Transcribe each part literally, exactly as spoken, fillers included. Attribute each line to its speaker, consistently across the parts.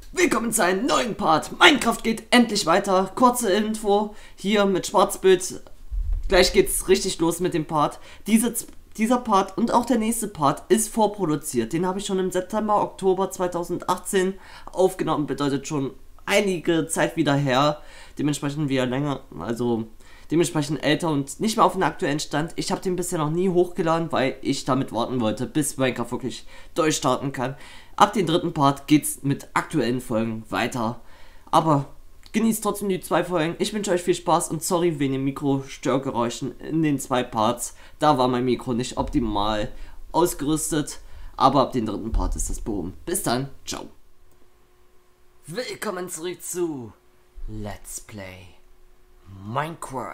Speaker 1: Willkommen zu einem neuen Part. Minecraft geht endlich weiter. Kurze Info hier mit Schwarzbild. Gleich geht's richtig los mit dem Part. Diese, dieser Part und auch der nächste Part ist vorproduziert. Den habe ich schon im September, Oktober zweitausendachtzehn aufgenommen. Bedeutet schon einige Zeit wieder her. Dementsprechend wieder länger, also dementsprechend älter und nicht mehr auf den aktuellen Stand. Ich habe den bisher noch nie hochgeladen, weil ich damit warten wollte, bis Minecraft wirklich durchstarten kann. Ab dem dritten Part geht's mit aktuellen Folgen weiter. Aber genießt trotzdem die zwei Folgen. Ich wünsche euch viel Spaß und sorry wegen den Mikro-Störgeräuschen in den zwei Parts. Da war mein Mikro nicht optimal ausgerüstet. Aber ab dem dritten Part ist das behoben. Bis dann, ciao. Willkommen zurück zu Let's Play Minecraft.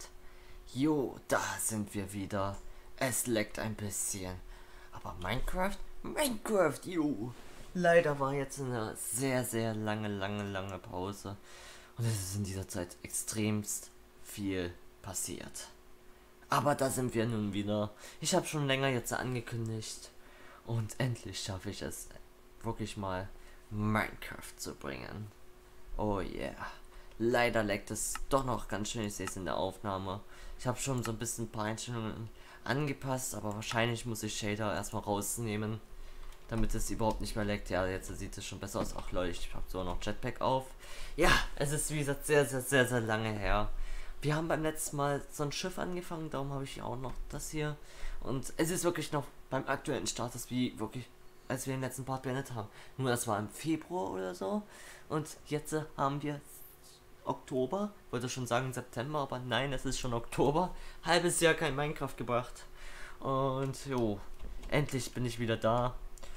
Speaker 1: Jo, da sind wir wieder. Es leckt ein bisschen. Aber Minecraft? Minecraft, jo. Leider war jetzt eine sehr, sehr lange, lange, lange Pause. Und es ist in dieser Zeit extremst viel passiert. Aber da sind wir nun wieder. Ich habe schon länger jetzt angekündigt. Und endlich schaffe ich es, wirklich mal Minecraft zu bringen. Oh yeah. Leider leckt es doch noch ganz schön. Ich sehe es in der Aufnahme. Ich habe schon so ein bisschen ein paar Einstellungen angepasst, aber wahrscheinlich muss ich Shader erstmal rausnehmen, damit es überhaupt nicht mehr leckt. Ja, jetzt sieht es schon besser aus. Ach Leute, ich habe so noch Jetpack auf. Ja, es ist wie gesagt sehr, sehr, sehr, sehr lange her. Wir haben beim letzten Mal so ein Schiff angefangen, darum habe ich auch noch das hier. Und es ist wirklich noch beim aktuellen Status wie wirklich, als wir den letzten Part beendet haben. Nur das war im Februar oder so. Und jetzt haben wir Oktober, wollte schon sagen September, aber nein, es ist schon Oktober. Halbes Jahr kein Minecraft gebracht. Und jo, endlich bin ich wieder da.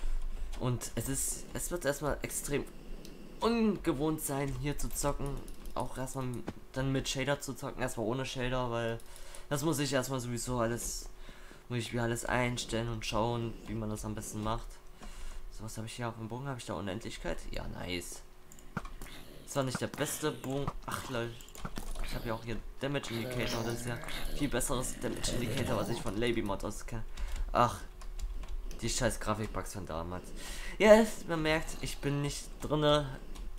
Speaker 1: Und es ist, es wird erstmal extrem ungewohnt sein, hier zu zocken. Auch erstmal dann mit Shader zu zocken, erstmal ohne Shader, weil das muss ich erstmal sowieso alles, muss ich mir alles einstellen und schauen, wie man das am besten macht. So, was habe ich hier auf dem Bogen? Habe ich da Unendlichkeit? Ja, nice. Zwar nicht der beste Bogen. Ach Leute, ich habe ja auch hier Damage Indicator. Das ist ja viel besseres Damage Indicator, was ich von LabyMod aus kenne. Ach, die scheiß Grafikbugs von damals. Ja, yes, man merkt, ich bin nicht drinne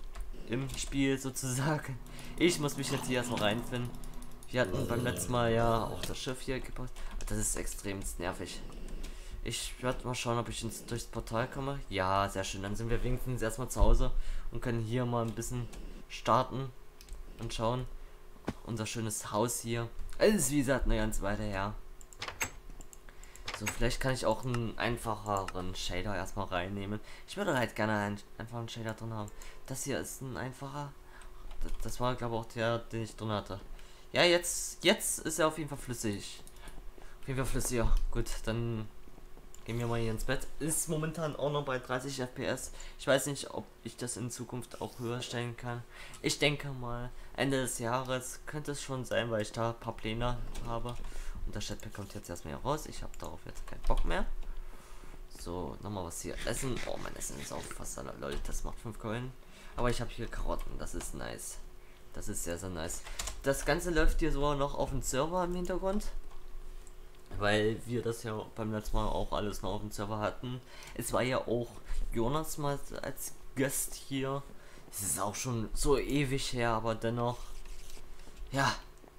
Speaker 1: im Spiel sozusagen. Ich muss mich jetzt hier erstmal reinfinden. Wir hatten beim letzten Mal ja auch das Schiff hier gebaut. Das ist extrem nervig. Ich werde mal schauen, ob ich ins, durchs Portal komme. Ja, sehr schön. Dann sind wir wenigstens erstmal zu Hause und können hier mal ein bisschen starten und schauen. Unser schönes Haus hier. Es ist wie gesagt eine ganz Weile her. So, vielleicht kann ich auch einen einfacheren Shader erstmal reinnehmen. Ich würde halt gerne einen einfachen Shader drin haben. Das hier ist ein einfacher. Das, das war glaube ich auch der, den ich drin hatte. Ja, jetzt, jetzt ist er auf jeden Fall flüssig. Auf jeden Fall flüssiger. Gut, dann gehen wir mal hier ins Bett. Ist momentan auch noch bei dreißig F P S. Ich weiß nicht, ob ich das in Zukunft auch höher stellen kann. Ich denke mal, Ende des Jahres könnte es schon sein, weil ich da ein paar Pläne habe. Und das Jetpack kommt jetzt erstmal hier raus. Ich habe darauf jetzt keinen Bock mehr. So, nochmal was hier essen. Oh, mein Essen ist auch fast alle Leute. Das macht fünf Keulen. Aber ich habe hier Karotten. Das ist nice. Das ist sehr, sehr nice. Das Ganze läuft hier so noch auf dem Server im Hintergrund. Weil wir das ja beim letzten Mal auch alles noch auf dem Server hatten. Es war ja auch Jonas mal als Gast hier. Es ist auch schon so ewig her, aber dennoch. Ja.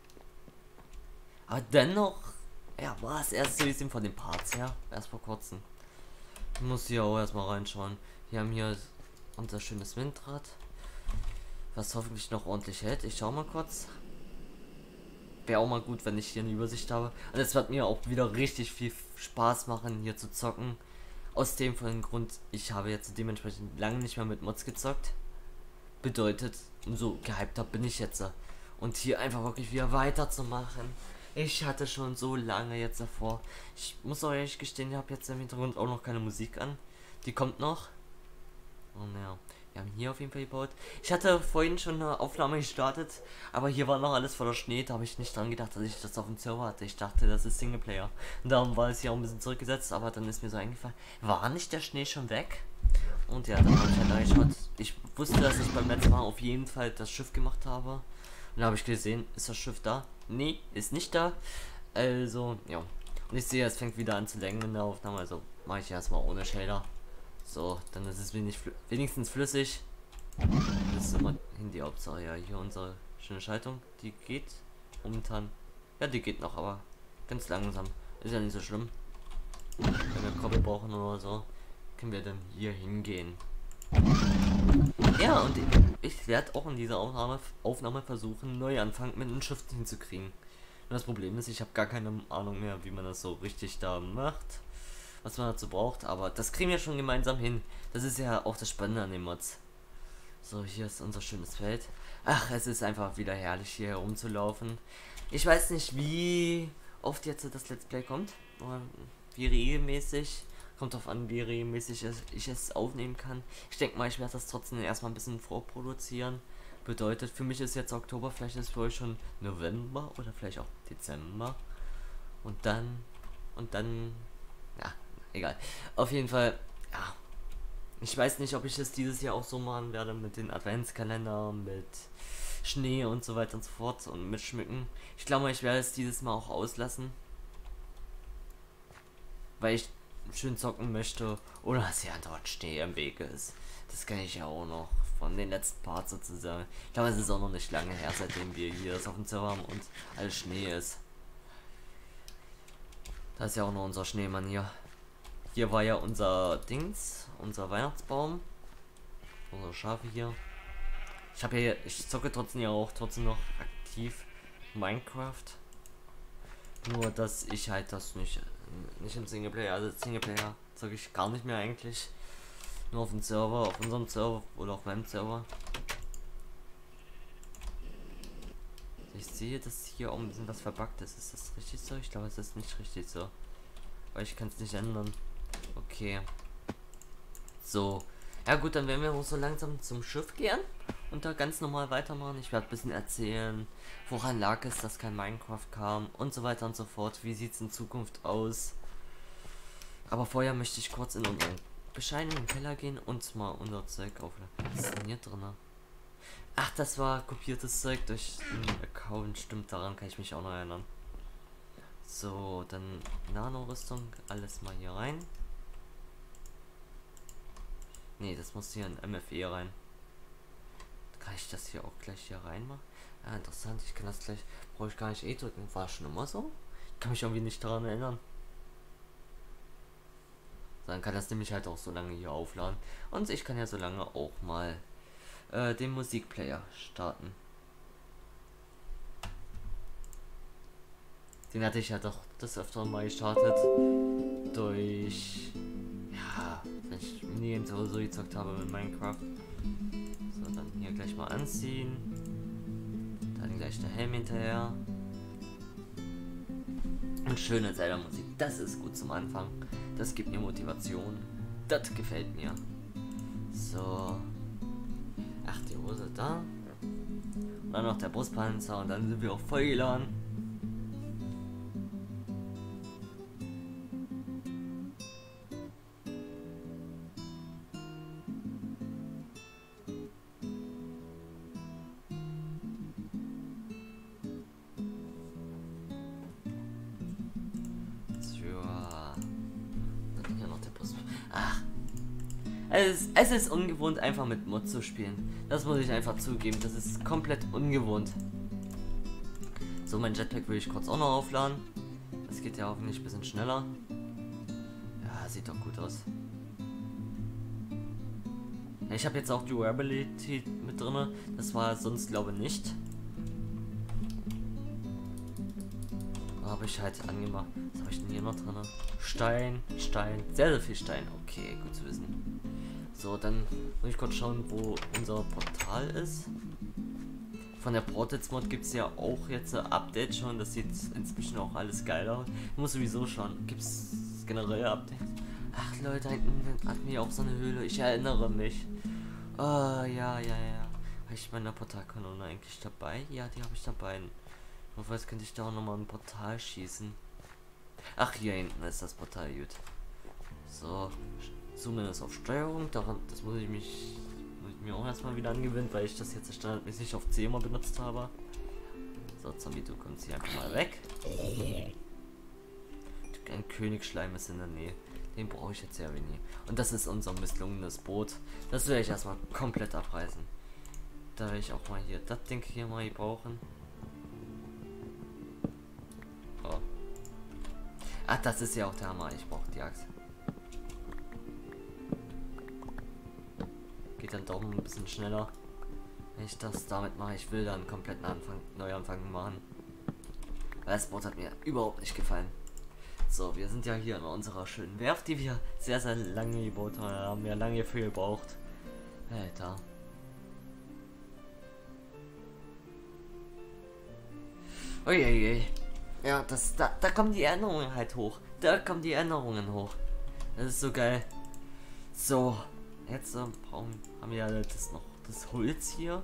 Speaker 1: Aber dennoch. Ja, war es erst so bisschen von den Parts her. Erst vor kurzem. Ich muss hier auch erstmal reinschauen. Wir haben hier unser schönes Windrad. Was hoffentlich noch ordentlich hält. Ich schau mal kurz. Wäre auch mal gut, wenn ich hier eine Übersicht habe. Und es wird mir auch wieder richtig viel Spaß machen, hier zu zocken. Aus dem vollen Grund, ich habe jetzt dementsprechend lange nicht mehr mit Mods gezockt. Bedeutet, umso gehypter bin ich jetzt. Und hier einfach wirklich wieder weiterzumachen. Ich hatte schon so lange jetzt davor. Ich muss auch ehrlich gestehen, ich habe jetzt im Hintergrund auch noch keine Musik an. Die kommt noch. Oh naja. Wir haben hier auf jeden Fall gebaut. Ich hatte vorhin schon eine Aufnahme gestartet, aber hier war noch alles voller Schnee. Da habe ich nicht dran gedacht, dass ich das auf dem Server hatte. Ich dachte, das ist Singleplayer. Und darum war es hier auch ein bisschen zurückgesetzt, aber dann ist mir so eingefallen, war nicht der Schnee schon weg? Und ja, dann habe ich halt angeschaut. Ich wusste, dass ich beim letzten Mal auf jeden Fall das Schiff gemacht habe. Und dann habe ich gesehen, ist das Schiff da? Nee, ist nicht da. Also, ja. Und ich sehe, es fängt wieder an zu lenken in der Aufnahme. Also mache ich erstmal ohne Shader. So, dann ist es wenig, wenigstens flüssig. Das ist immer in die Hauptsache. Ja, hier unsere schöne Schaltung, die geht momentan. Ja, die geht noch, aber ganz langsam. Ist ja nicht so schlimm. Wenn wir Koppel brauchen oder so, können wir dann hier hingehen. Ja, und ich werde auch in dieser Aufnahme, Aufnahme versuchen, Neuanfang mit einem Shift hinzukriegen. Und das Problem ist, ich habe gar keine Ahnung mehr, wie man das so richtig da macht, was man dazu braucht, aber das kriegen wir schon gemeinsam hin. Das ist ja auch das Spannende an den Mods. So, hier ist unser schönes Feld. Ach, es ist einfach wieder herrlich, hier herumzulaufen. Ich weiß nicht, wie oft jetzt das Let's Play kommt, oder wie regelmäßig. Kommt drauf an, wie regelmäßig ich es aufnehmen kann. Ich denke mal, ich werde das trotzdem erstmal ein bisschen vorproduzieren. Bedeutet, für mich ist jetzt Oktober, vielleicht ist für euch schon November oder vielleicht auch Dezember. Und dann, und dann, ja, egal. Auf jeden Fall, ja. Ich weiß nicht, ob ich es dieses Jahr auch so machen werde mit den Adventskalendern, mit Schnee und so weiter und so fort und mit Schmücken. Ich glaube, ich werde es dieses Mal auch auslassen. Weil ich schön zocken möchte oder dass ja dort Schnee im Weg ist. Das kenne ich ja auch noch von den letzten Parts sozusagen. Ich glaube, es ist auch noch nicht lange her, seitdem wir hier das auf dem Server haben und alles Schnee ist. Da ist ja auch noch unser Schneemann hier. Hier war ja unser Dings, unser Weihnachtsbaum. Unsere Schafe hier. Ich habe ja, ich zocke trotzdem ja auch trotzdem noch aktiv Minecraft. Nur, dass ich halt das nicht, nicht im Singleplayer, also Singleplayer zocke ich gar nicht mehr eigentlich. Nur auf dem Server, auf unserem Server oder auf meinem Server. Ich sehe, dass hier auch ein bisschen was verbuggt ist. Ist das richtig so? Ich glaube, es ist nicht richtig so. Weil ich kann es nicht ändern. Okay. So. Ja gut, dann werden wir auch so langsam zum Schiff gehen und da ganz normal weitermachen. Ich werde ein bisschen erzählen, woran lag es, dass kein Minecraft kam und so weiter und so fort. Wie sieht es in Zukunft aus? Aber vorher möchte ich kurz in unseren bescheidenen Keller gehen und mal unser Zeug aufladen. Was ist denn hier drin? Ach, das war kopiertes Zeug durch den Account. Stimmt, daran kann ich mich auch noch erinnern. So, dann Nano-Rüstung. Alles mal hier rein. Nee, das muss hier in M F E rein. Kann ich das hier auch gleich hier reinmachen? Ja, interessant. Ich kann das gleich. Brauche ich gar nicht eh drücken. War schon immer so? Ich kann mich irgendwie nicht daran erinnern. Dann kann das nämlich halt auch so lange hier aufladen. Und ich kann ja so lange auch mal äh, den Musikplayer starten. Den hatte ich ja doch das öfter mal gestartet. Durch. Ja, wenn ich Minigames oder so gezockt habe mit Minecraft. So, dann hier gleich mal anziehen. Dann gleich der Helm hinterher. Und schöne Zelda-Musik. Das ist gut zum Anfang. Das gibt mir Motivation. Das gefällt mir. So. Ach, die Hose da. Und dann noch der Brustpanzer. Und dann sind wir auch voll geladen. Ach, es ist, es ist ungewohnt, einfach mit Mod zu spielen. Das muss ich einfach zugeben. Das ist komplett ungewohnt. So, mein Jetpack will ich kurz auch noch aufladen. Das geht ja hoffentlich ein bisschen schneller. Ja, sieht doch gut aus. Ja, ich habe jetzt auch Durability mit drin. Das war sonst, glaube ich, nicht. Habe ich halt angemacht. Was habe ich denn hier noch drin? Stein, Stein, sehr, sehr viel Stein. Okay, gut zu wissen. So, dann muss ich kurz schauen, wo unser Portal ist. Von der Portals Mod gibt es ja auch jetzt ein Update schon. Das sieht inzwischen auch alles geil aus. Ich muss sowieso schauen. Gibt es generell Updates? Ach Leute, da hinten hatten wir auch so eine Höhle. Ich erinnere mich. Oh, ja, ja, ja. Habe ich meine Portalkanone eigentlich dabei? Ja, die habe ich dabei. Ich weiß, könnte ich da auch nochmal ein Portal schießen. Ach, hier hinten ist das Portal, gut. So, zumindest auf Steuerung. Daran, das muss ich mich muss ich mir auch erstmal wieder angewöhnen, weil ich das jetzt standardmäßig auf C immer benutzt habe. So, Zombie, du kommst hier einfach mal weg. Ein Königsschleim ist in der Nähe. Den brauche ich jetzt ja wenig. Und das ist unser misslungenes Boot. Das werde ich erstmal komplett abreißen. Da werde ich auch mal hier das Ding hier mal brauchen. Oh. Ach, das ist ja auch der Hammer. Ich brauche die Axt. Geht dann doch ein bisschen schneller. Wenn ich das damit mache, ich will dann einen kompletten Anfang, Neuanfang machen. Weil das Boot hat mir überhaupt nicht gefallen. So, wir sind ja hier in unserer schönen Werft, die wir sehr, sehr lange gebaut haben. Da haben wir lange für gebraucht. Alter. Uiuiui. Ja, das, da, da kommen die Erinnerungen halt hoch. Da kommen die Erinnerungen hoch. Das ist so geil. So, jetzt äh, brauchen, haben wir ja das noch, das Holz hier.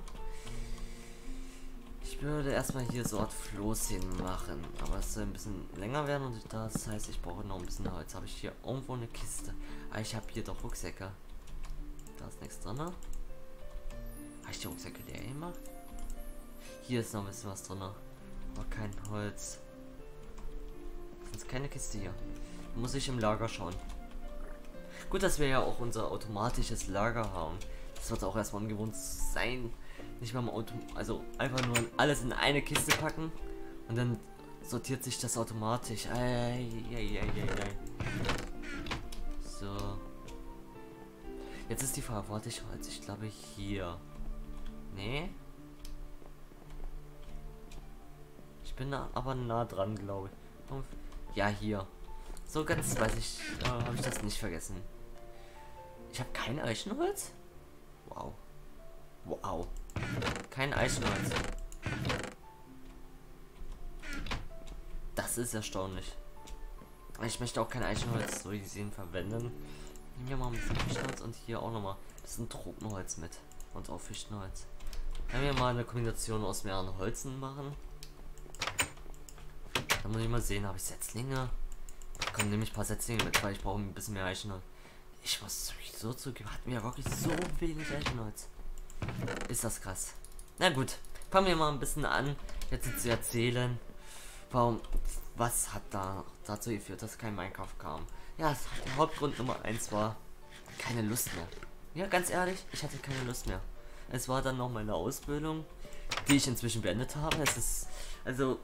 Speaker 1: Ich würde erstmal hier so Art Floß hinmachen, aber es soll ein bisschen länger werden und das heißt, ich brauche noch ein bisschen Holz. Habe ich hier irgendwo eine Kiste? Ah, ich habe hier doch Rucksäcke. Da ist nichts drin. Habe ich die Rucksäcke leer gemacht? Hier ist noch ein bisschen was drin, aber kein Holz. Das ist keine Kiste hier. Muss ich im Lager schauen. Gut, dass wir ja auch unser automatisches Lager haben. Das wird auch erstmal ungewohnt sein. Nicht mal im Auto, also einfach nur alles in eine Kiste packen und dann sortiert sich das automatisch. Ei, ei, ei, ei, ei. So. Jetzt ist die Frage, warte ich Holz? Ich glaube hier. Nee. Ich bin da aber nah dran, glaube ich. Ja, hier. So ganz weiß ich, äh, habe ich das nicht vergessen. Ich habe kein Eichenholz? Wow. Wow. Kein Eichenholz. Das ist erstaunlich. Ich möchte auch kein Eichenholz so gesehen verwenden. Nehmen wir mal ein bisschen Fichtenholz und hier auch nochmal ein bisschen Tropenholz mit. Und auch Fichtenholz. Können wir mal eine Kombination aus mehreren Holzen machen. Dann muss ich mal sehen, habe ich Setzlinge? Komm, nehme ich ein paar Setzlinge mit, weil ich brauche ein bisschen mehr Eichenholz. Ich muss so zugeben, hatten wir wirklich so wenig Eichenholz. Ist das krass. Na gut, fangen wir mal ein bisschen an, jetzt zu erzählen, warum, was hat da dazu geführt, dass kein Minecraft kam. Ja, der Hauptgrund Nummer eins war keine Lust mehr. Ja, ganz ehrlich, ich hatte keine Lust mehr. Es war dann noch meine Ausbildung, die ich inzwischen beendet habe. Es ist, also,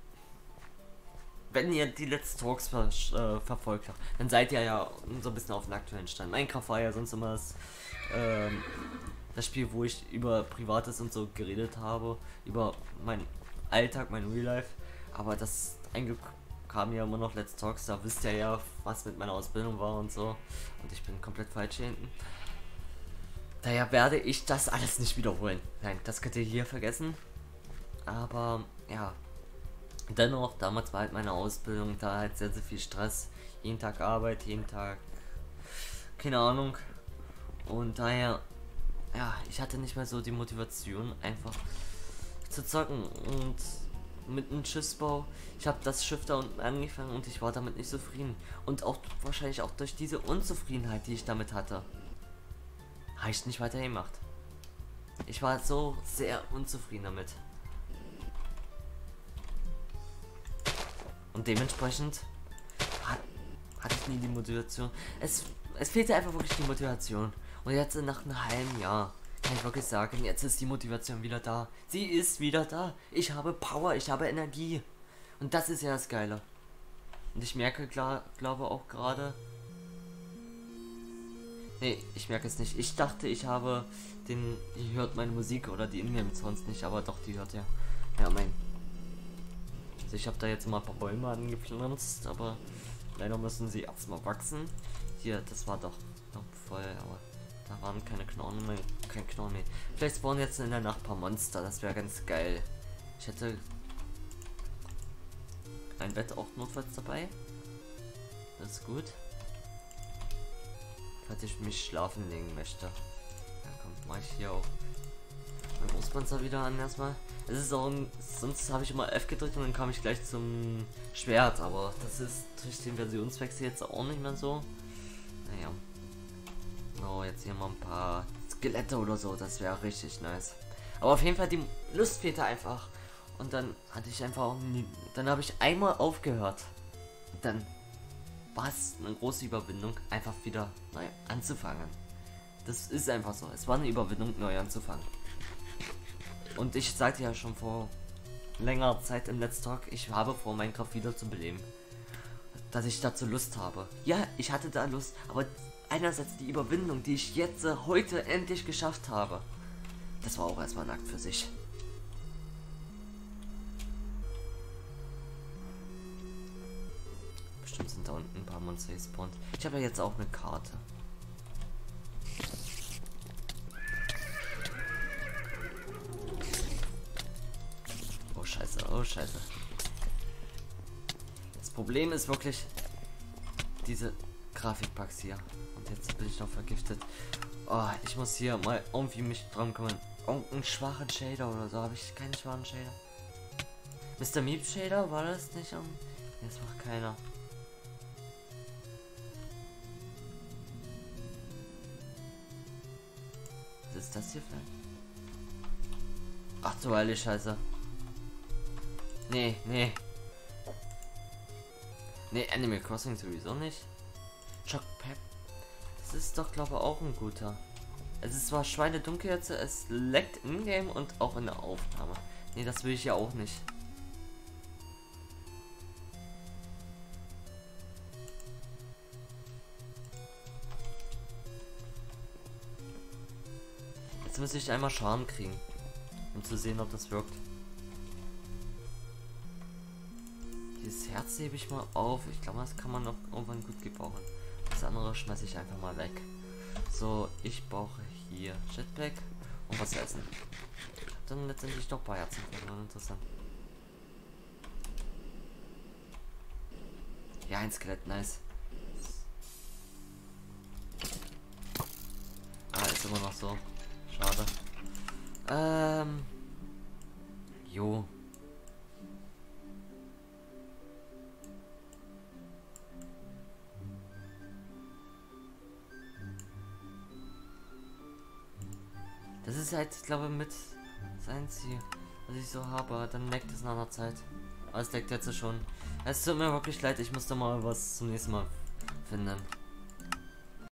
Speaker 1: wenn ihr die Let's Talks ver äh, verfolgt habt, dann seid ihr ja so ein bisschen auf den aktuellen Stand. Minecraft war ja sonst immer das, ähm, das Spiel, wo ich über Privates und so geredet habe, über meinen Alltag, mein Real Life, aber das kam ja immer noch Let's Talks, da wisst ihr ja, was mit meiner Ausbildung war und so, und ich bin komplett falsch hier hinten. Daher werde ich das alles nicht wiederholen. Nein, das könnt ihr hier vergessen, aber ja, dennoch, damals war halt meine Ausbildung, da halt sehr, sehr viel Stress, jeden Tag Arbeit, jeden Tag, keine Ahnung, und daher, ja, ich hatte nicht mehr so die Motivation, einfach zu zocken. Und mit einem Schiffsbau, ich habe das Schiff da unten angefangen und ich war damit nicht zufrieden. Und auch wahrscheinlich auch durch diese Unzufriedenheit, die ich damit hatte, habe ich nicht weitergemacht. Ich war so sehr unzufrieden damit. Und dementsprechend hat, hatte ich nie die Motivation. Es, es fehlte einfach wirklich die Motivation. Und jetzt nach einem halben Jahr kann ich wirklich sagen, jetzt ist die Motivation wieder da. Sie ist wieder da. Ich habe Power, ich habe Energie. Und das ist ja das Geile. Und ich merke, klar, glaube auch gerade... Nee, ich merke es nicht. Ich dachte, ich habe den... Die hört meine Musik oder die Ingame-Sounds nicht, aber doch, die hört ja... Ja, mein... Also ich habe da jetzt mal ein paar Bäume angepflanzt, aber leider müssen sie erstmal wachsen. Hier, das war doch noch voll, aber... Da waren keine Knochen mehr, kein Knochen mehr. Vielleicht spawnen jetzt in der Nacht ein paar Monster, das wäre ganz geil. Ich hätte ein Bett auch notfalls dabei. Das ist gut. Falls ich mich schlafen legen möchte. Ja, komm, mach ich hier auch mein Großpanzer wieder an erstmal. Es ist auch ein, sonst habe ich immer F gedrückt und dann kam ich gleich zum Schwert, aber das ist durch den Versionswechsel jetzt auch nicht mehr so. Naja. Oh, jetzt hier mal ein paar Skelette oder so, das wäre richtig nice. Aber auf jeden Fall, die Lust fehlte einfach. Und dann hatte ich einfach auch nie, dann habe ich einmal aufgehört. Dann war es eine große Überwindung, einfach wieder neu anzufangen. Das ist einfach so. Es war eine Überwindung, neu anzufangen. Und ich sagte ja schon vor längerer Zeit im Let's Talk, ich habe vor, Minecraft wieder zu beleben. Dass ich dazu Lust habe. Ja, ich hatte da Lust, aber einerseits die Überwindung, die ich jetzt äh, heute endlich geschafft habe, das war auch erstmal ein Akt für sich. Bestimmt sind da unten ein paar Monster gespawnt. Ich habe ja jetzt auch eine Karte. Oh scheiße, oh scheiße. Das Problem ist wirklich diese Grafikpacks hier. Und jetzt bin ich noch vergiftet. Oh, ich muss hier mal irgendwie mich dran kümmern. Irgendeinen schwachen Shader oder so. Habe ich keinen schwachen Shader? Mister Meep Shader, war das nicht? Um das macht keiner. Was ist das hier vielleicht? Ach du heilige Scheiße. Nee, nee. Nee, Animal Crossing sowieso nicht. Choc Pep. Das ist doch, glaube ich, auch ein guter. Es ist zwar schweinedunkel jetzt, es leckt in-game und auch in der Aufnahme. Nee, das will ich ja auch nicht. Jetzt muss ich einmal Schaden kriegen, um zu sehen, ob das wirkt. Dieses Herz hebe ich mal auf. Ich glaube, das kann man noch irgendwann gut gebrauchen. Das andere schmeiße ich einfach mal weg. So, ich brauche hier Jetpack und was zu essen. Dann letztendlich doch ein paar Herzen. Interessant. Ja, ein Skelett, nice. Ah, ist immer noch so. Schade. Ähm. Jo. Das ist halt, ich glaube, mit sein Ziel, was ich so habe. Dann leckt es nach einer Zeit. Aber es leckt jetzt schon. Es tut mir wirklich leid, ich musste mal was zum nächsten Mal finden.